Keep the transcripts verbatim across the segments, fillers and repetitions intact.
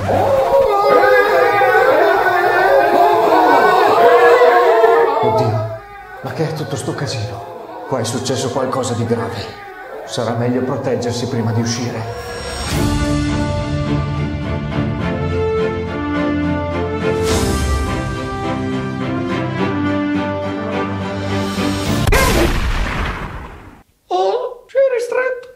Oddio, ma che è tutto sto casino? Qua è successo qualcosa di grave. Sarà meglio proteggersi prima di uscire. Oh, ci è ristretto.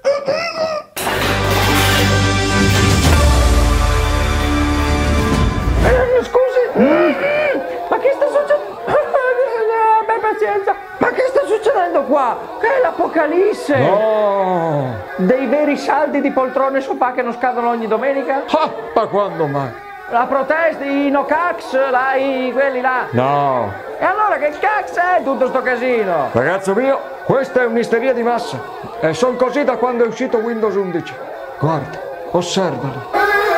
Eh, scusi. Ma che sta succedendo? Beh, pazienza. Ma che sta succedendo qua? Che è l'apocalisse? No! Dei veri saldi di poltrone e sofà che non scadono ogni domenica? Ah, ma quando mai? La protesta, i no cax, là, i, quelli là. No! E allora che cax è tutto sto casino? Ragazzo mio, questa è un'isteria di massa. E son così da quando è uscito Windows undici. Guarda, osservali.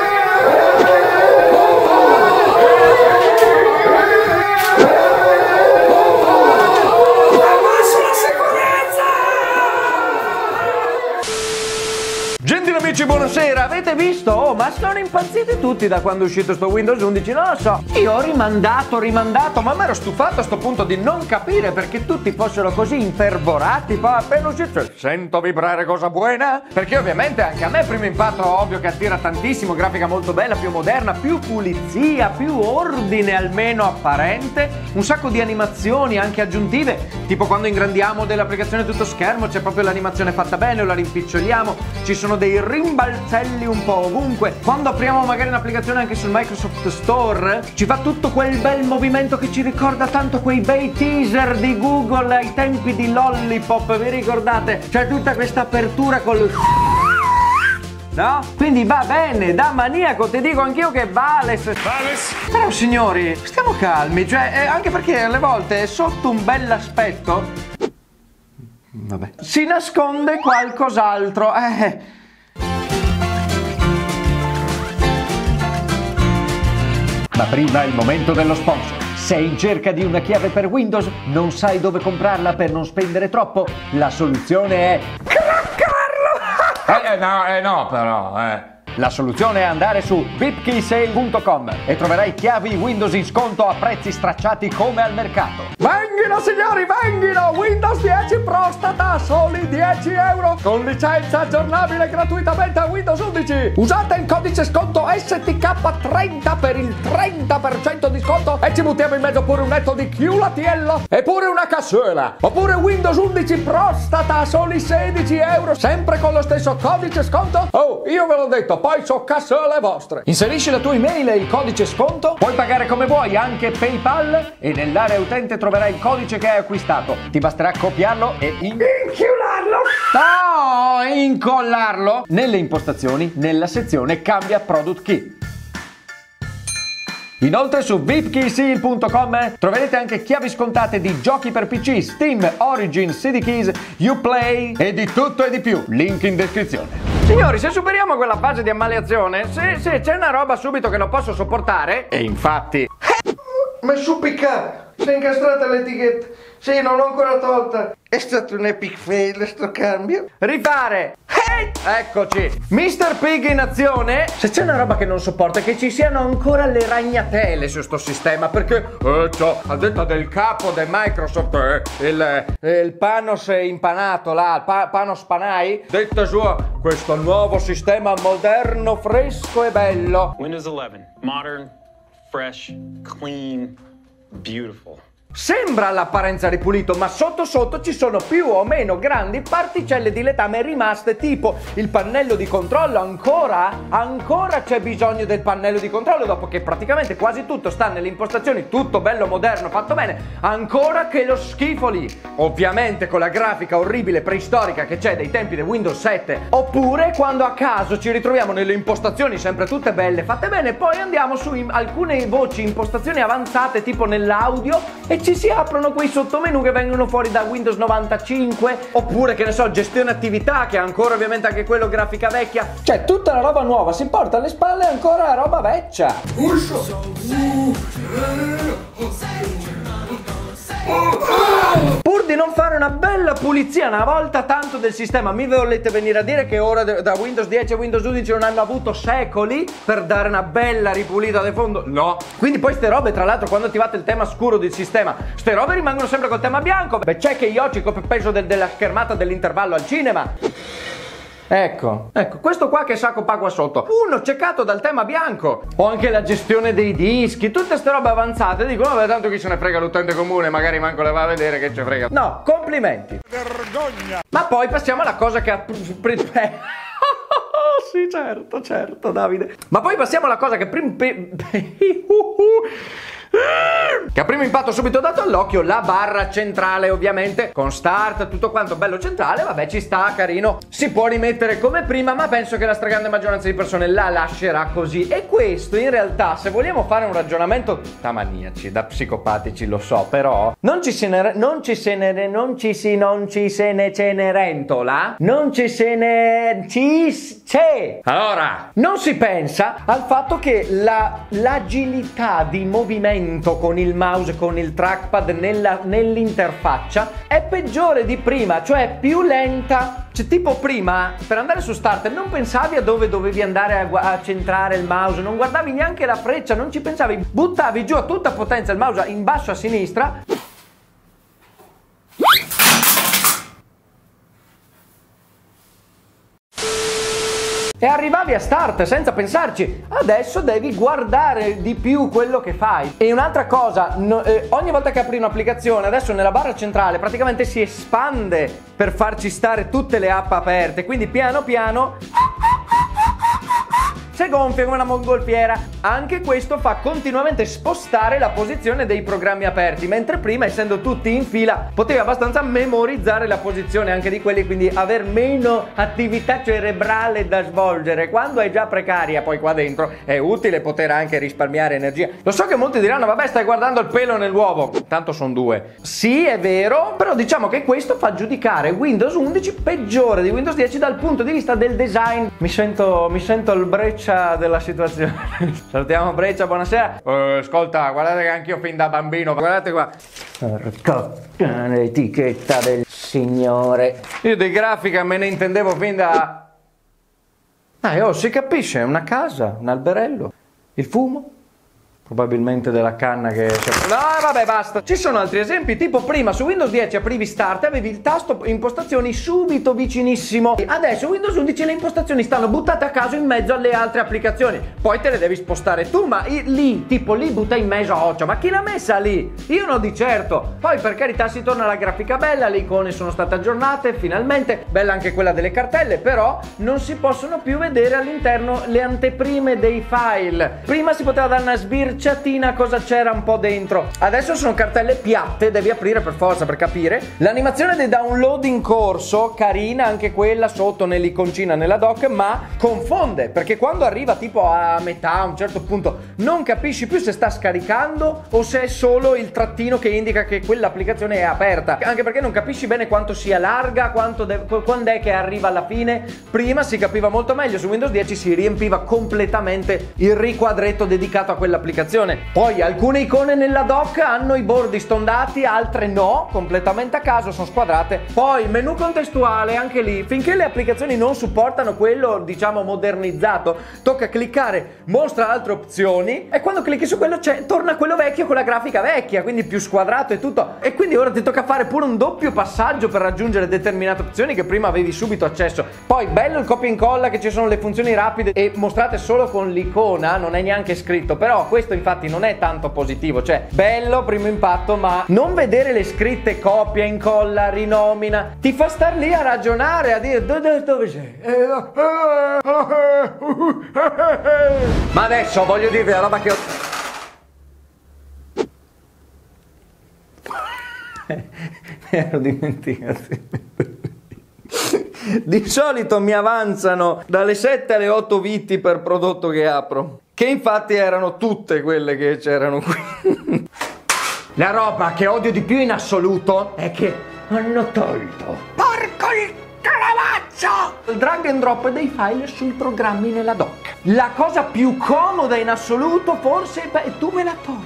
Gentili amici, buonasera, avete visto? Oh, ma sono impazziti tutti da quando è uscito sto Windows undici, non lo so. Io ho rimandato, rimandato, ma mi ero stufato a sto punto di non capire perché tutti fossero così infervorati. Poi appena uscito, sento vibrare cosa buona. Perché ovviamente anche a me primo impatto ovvio che attira tantissimo, grafica molto bella, più moderna, più pulizia, più ordine almeno apparente, un sacco di animazioni anche aggiuntive, tipo quando ingrandiamo dell'applicazione tutto schermo c'è proprio l'animazione fatta bene o la rimpiccioliamo, ci sono dei rimbalzelli un po' ovunque. Quando apriamo magari un'applicazione anche sul Microsoft Store ci fa tutto quel bel movimento che ci ricorda tanto quei bei teaser di Google ai tempi di Lollipop, vi ricordate? C'è tutta questa apertura col... no? Quindi va bene, da maniaco ti dico anch'io che vale. Vales. Però signori, stiamo calmi, cioè eh, anche perché alle volte sotto un bell'aspetto vabbè si nasconde qualcos'altro. Eh Ma prima il momento dello sponsor. Sei in cerca di una chiave per Windows? Non sai dove comprarla per non spendere troppo? La soluzione è craccarlo! Eh, eh no, eh no però, eh. La soluzione è andare su vipkeysale punto com e troverai chiavi Windows in sconto a prezzi stracciati come al mercato. Venghino signori, venghino! Windows dieci Prostata, soli dieci euro con licenza aggiornabile gratuitamente a Windows undici. Usate il codice sconto S T K trenta per il trenta per cento di sconto e ci buttiamo in mezzo pure un netto di chiulatiello e pure una cassola. Oppure Windows undici Prostata, soli sedici euro, sempre con lo stesso codice sconto. Oh, io ve l'ho detto, poi so cassole vostre. Inserisci la tua email e il codice sconto, puoi pagare come vuoi anche PayPal e nell'area utente troverai il codice che hai acquistato. Ti basterà copiarlo e in... inchiularlo. No, incollarlo nelle impostazioni nella sezione cambia product key. Inoltre su vipkeysale punto com troverete anche chiavi scontate di giochi per P C, Steam, Origin, C D Keys, Uplay e di tutto e di più. Link in descrizione. Signori, se superiamo quella fase di ammaliazione, se, se c'è una roba subito che non posso sopportare, e infatti... Ma su piccata, si è incastrata l'etichetta. Sì, non l'ho ancora tolta. È stato un epic fail sto cambio. Rifare. Hey! Eccoci. mister Pig in azione. Se c'è una roba che non sopporta è che ci siano ancora le ragnatele su sto sistema, perché eh, ciò, a detta del capo di Microsoft, eh, il, eh, il Panos impanato là, il pa, Panos Panay, detta sua, questo nuovo sistema moderno, fresco e bello. Windows eleven, modern, fresh, clean, beautiful. Sembra all'apparenza ripulito, ma sotto sotto ci sono più o meno grandi particelle di letame rimaste, tipo il pannello di controllo. Ancora, ancora c'è bisogno del pannello di controllo dopo che praticamente quasi tutto sta nelle impostazioni, tutto bello moderno, fatto bene, ancora che lo schifo lì. Ovviamente con la grafica orribile preistorica che c'è dei tempi del Windows sette, oppure quando a caso ci ritroviamo nelle impostazioni sempre tutte belle, fatte bene, poi andiamo su alcune voci, impostazioni avanzate tipo nell'audio e ci si aprono quei sottomenu che vengono fuori da Windows novantacinque, oppure che ne so, gestione attività, che è ancora ovviamente anche quello grafica vecchia. Cioè tutta la roba nuova si porta alle spalle ancora la roba vecchia. Pur di non fare una bella pulizia una volta tanto del sistema. Mi volete venire a dire che ora da Windows dieci a Windows undici non hanno avuto secoli per dare una bella ripulita del fondo? No. Quindi poi ste robe, tra l'altro, quando attivate il tema scuro del sistema, ste robe rimangono sempre col tema bianco. Beh, c'è che io ci copio peso del, della schermata dell'intervallo al cinema. Ecco, ecco, questo qua che sacco pa qua sotto, uno ceccato dal tema bianco. O anche la gestione dei dischi, tutte ste robe avanzate. Dicono, vabbè, tanto chi se ne frega l'utente comune, magari manco le va a vedere che ci frega. No, complimenti. Vergogna. Ma poi passiamo alla cosa che ha... Sì, certo, certo, Davide. Ma poi passiamo alla cosa che prim... che a primo impatto subito dato all'occhio, la barra centrale, ovviamente con start, tutto quanto bello centrale. Vabbè, ci sta, carino, si può rimettere come prima, ma penso che la stragrande maggioranza di persone la lascerà così. E questo in realtà, se vogliamo fare un ragionamento da maniaci, da psicopatici, lo so, però non ci se ne non ci se ne non ci si non ci se ne cenerentola, non ci se ne ci c'è. Allora, non si pensa al fatto che la l'agilità di movimento con il mouse, con il trackpad nella, nell'interfaccia è peggiore di prima, cioè più lenta. Cioè, tipo prima, per andare su start non pensavi a dove dovevi andare a, a centrare il mouse, non guardavi neanche la freccia, non ci pensavi, buttavi giù a tutta potenza il mouse in basso a sinistra e arrivavi a start senza pensarci. Adesso devi guardare di più quello che fai. E un'altra cosa, no, eh, ogni volta che apri un'applicazione, adesso nella barra centrale praticamente si espande per farci stare tutte le app aperte, quindi piano piano si gonfia come una mongolfiera. Anche questo fa continuamente spostare la posizione dei programmi aperti, mentre prima, essendo tutti in fila, potevi abbastanza memorizzare la posizione anche di quelli, quindi aver meno attività cerebrale da svolgere. Quando è già precaria, poi qua dentro è utile poter anche risparmiare energia. Lo so che molti diranno, vabbè, stai guardando il pelo nell'uovo, tanto sono due. Sì, è vero, però diciamo che questo fa giudicare Windows undici peggiore di Windows dieci dal punto di vista del design. Mi sento, mi sento il Breccia della situazione. Salutiamo Breccia, buonasera. Uh, ascolta, guardate che anch'io fin da bambino, guardate qua. Porca l'etichetta del signore. Io di grafica me ne intendevo fin da... Ah, oh, si capisce, è una casa, un alberello. Il fumo? Probabilmente della canna che... No, vabbè, basta. Ci sono altri esempi, tipo prima su Windows dieci aprivi Start e avevi il tasto impostazioni subito vicinissimo. Adesso Windows undici le impostazioni stanno buttate a caso in mezzo alle altre applicazioni. Poi te le devi spostare tu, ma lì, tipo lì butta in mezzo a occhio. Ma chi l'ha messa lì? Io no di certo. Poi per carità si torna alla grafica bella, le icone sono state aggiornate, finalmente. Bella anche quella delle cartelle, però non si possono più vedere all'interno le anteprime dei file. Prima si poteva dare una sbircia cosa c'era un po' dentro. Adesso sono cartelle piatte, devi aprire per forza per capire. L'animazione dei download in corso, carina anche quella sotto nell'iconcina nella dock, ma confonde, perché quando arriva tipo a metà, a un certo punto, non capisci più se sta scaricando o se è solo il trattino che indica che quell'applicazione è aperta. Anche perché non capisci bene quanto sia larga, quanto quando è che arriva alla fine. Prima si capiva molto meglio, su Windows dieci si riempiva completamente il riquadretto dedicato a quell'applicazione. Poi alcune icone nella dock hanno i bordi stondati, altre no, completamente a caso, sono squadrate. Poi menu contestuale, anche lì, finché le applicazioni non supportano quello, diciamo, modernizzato, tocca cliccare mostra altre opzioni e quando clicchi su quello c'è, torna quello vecchio con la grafica vecchia, quindi più squadrato e tutto. E quindi ora ti tocca fare pure un doppio passaggio per raggiungere determinate opzioni che prima avevi subito accesso. Poi bello il copia e incolla, che ci sono le funzioni rapide e mostrate solo con l'icona, non è neanche scritto, però questo infatti non è tanto positivo, cioè bello primo impatto, ma non vedere le scritte copia, incolla, rinomina ti fa star lì a ragionare, a dire dove, dove sei? Ma adesso voglio dirvi la roba che ho... mi ero dimenticato. Di solito mi avanzano dalle sette alle otto viti per prodotto che apro, che infatti erano tutte quelle che c'erano qui. La roba che odio di più in assoluto è che hanno tolto, porco il calavaccio, il drag and drop dei file sui programmi nella dock. La cosa più comoda in assoluto forse, beh, tu me la togli. Ma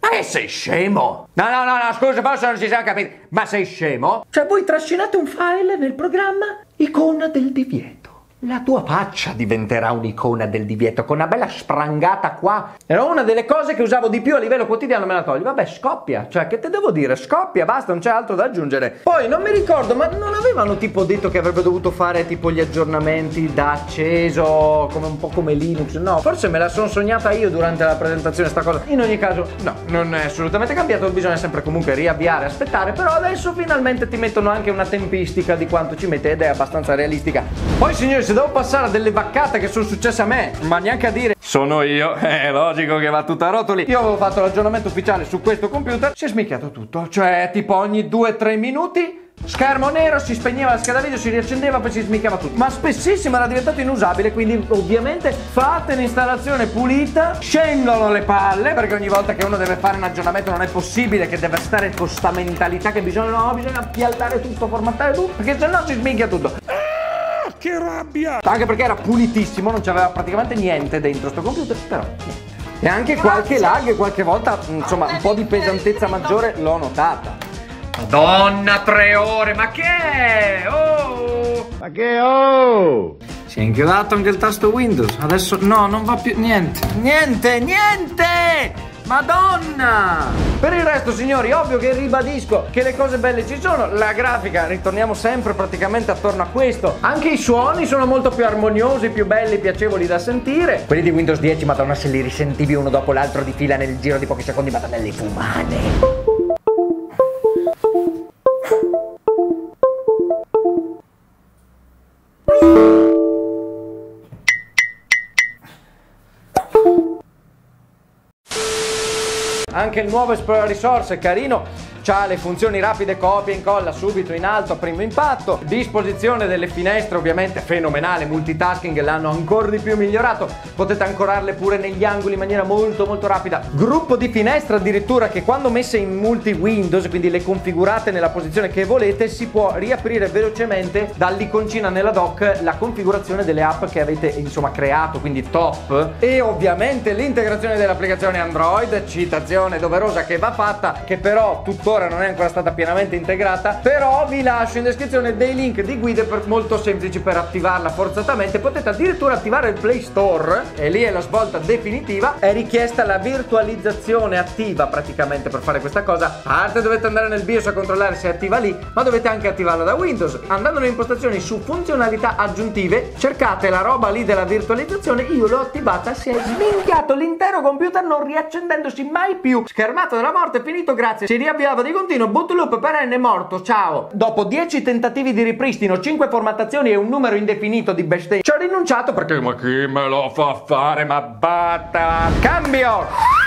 Ma che sei scemo? No, no, no, no, scusa, forse non ci siamo capiti. Ma sei scemo? Cioè voi trascinate un file nel programma icona del divieto. La tua faccia diventerà un'icona del divieto con una bella sprangata qua. Era una delle cose che usavo di più a livello quotidiano, me la togli. Vabbè, scoppia. Cioè, che te devo dire? Scoppia, basta, non c'è altro da aggiungere. Poi, non mi ricordo, ma non avevano tipo detto che avrebbe dovuto fare tipo gli aggiornamenti da acceso, come un po' come Linux? No, forse me la sono sognata io durante la presentazione sta cosa. In ogni caso, no, non è assolutamente cambiato. Bisogna sempre comunque riavviare, aspettare. Però adesso finalmente ti mettono anche una tempistica di quanto ci mette ed è abbastanza realistica. Poi, signori, se devo passare a delle vaccate che sono successe a me, ma neanche a dire sono io, è logico che va tutto a rotoli. Io avevo fatto l'aggiornamento ufficiale su questo computer, si è smicchiato tutto, cioè tipo ogni due tre minuti schermo nero, si spegneva la scheda video, si riaccendeva, poi si smicchiava tutto, ma spessissimo era diventato inusabile. Quindi ovviamente fate l'installazione pulita, scendono le palle, perché ogni volta che uno deve fare un aggiornamento non è possibile che deve stare con sta mentalità che bisogna, no, bisogna piallare tutto, formattare tutto, perché sennò si smicchia tutto. Che rabbia! Anche perché era pulitissimo, non c'aveva praticamente niente dentro sto computer, però niente. E anche qualche lag, qualche volta, insomma, un po' di pesantezza maggiore l'ho notata. Madonna, tre ore, ma che è? Oh! Ma che oh! Si è inchiodato anche il tasto Windows, adesso no, non va più, niente, niente, niente! Madonna! Per il resto, signori, ovvio che ribadisco che le cose belle ci sono. La grafica, ritorniamo sempre praticamente attorno a questo. Anche i suoni sono molto più armoniosi, più belli, piacevoli da sentire. Quelli di Windows dieci, madonna, se li risentivi uno dopo l'altro di fila nel giro di pochi secondi, madonna, le fumane. Anche il nuovo Explore Resource è carino, c'ha le funzioni rapide, copia e incolla subito in alto a primo impatto, disposizione delle finestre ovviamente fenomenale, multitasking l'hanno ancora di più migliorato, potete ancorarle pure negli angoli in maniera molto molto rapida, gruppo di finestre addirittura che quando messe in multi Windows, quindi le configurate nella posizione che volete, si può riaprire velocemente dall'iconcina nella dock la configurazione delle app che avete insomma creato, quindi top. E ovviamente l'integrazione delle applicazioni Android, citazione doverosa che va fatta, che però tuttora non è ancora stata pienamente integrata, però vi lascio in descrizione dei link di guide per, molto semplici per attivarla forzatamente. Potete addirittura attivare il Play Store e lì è la svolta definitiva. È richiesta la virtualizzazione attiva praticamente per fare questa cosa. A parte dovete andare nel BIOS a controllare se è attiva lì, ma dovete anche attivarla da Windows. Andando nelle impostazioni su funzionalità aggiuntive, cercate la roba lì della virtualizzazione. Io l'ho attivata, si è sminchiato l'intero computer non riaccendendosi mai più. Schermato della morte, finito, grazie. Si riavviava di continuo, bootloop perenne, morto, ciao. Dopo dieci tentativi di ripristino, cinque formattazioni e un numero indefinito di bestemmie, ci ho rinunciato perché ma chi me lo fa fare, ma batta. Cambio!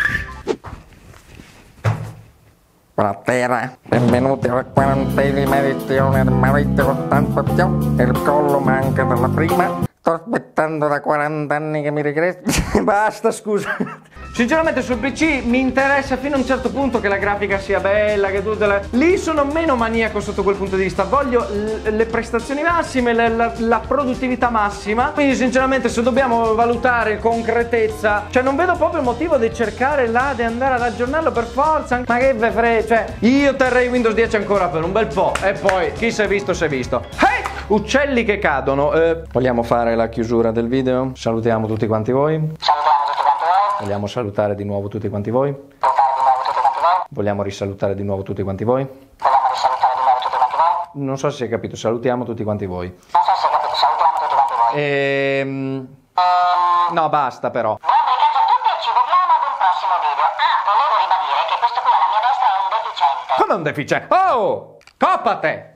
Buonasera, benvenuti alla quarantesima edizione del Maritio Costanzo Più. Il collo manca dalla prima. Sto aspettando da quaranta anni che mi regressi. Basta, scusa. Sinceramente sul P C mi interessa fino a un certo punto che la grafica sia bella, che tutte le... Lì sono meno maniaco sotto quel punto di vista. Voglio le prestazioni massime, la, la, la produttività massima. Quindi sinceramente se dobbiamo valutare concretezza, cioè non vedo proprio il motivo di cercare là di andare ad aggiornarlo per forza. Ma che ve frega, cioè io terrei Windows dieci ancora per un bel po' e poi chi si è visto si è visto. Hey! Uccelli che cadono. eh, Vogliamo fare la chiusura del video? Salutiamo tutti quanti voi. Salutiamo tutti quanti voi. Vogliamo salutare di nuovo tutti quanti voi. Salutare di nuovo tutti quanti voi. Vogliamo risalutare di nuovo tutti quanti voi. Vogliamo risalutare di nuovo tutti quanti voi. Non so se hai capito, salutiamo tutti quanti voi. Non so se hai capito, salutiamo tutti quanti voi. Ehm... Ehm... No, basta però. Buon brigaggio a tutti e ci vediamo ad un prossimo video. Ah, volevo ribadire che questo qui alla mia destra è un deficiente. Come un deficiente? Oh! Coppa te!